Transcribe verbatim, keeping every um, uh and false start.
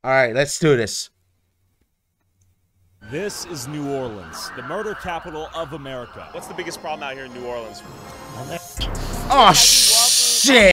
All right, let's do this. This is New Orleans, the murder capital of America. What's the biggest problem out here in New Orleans? Oh, shit.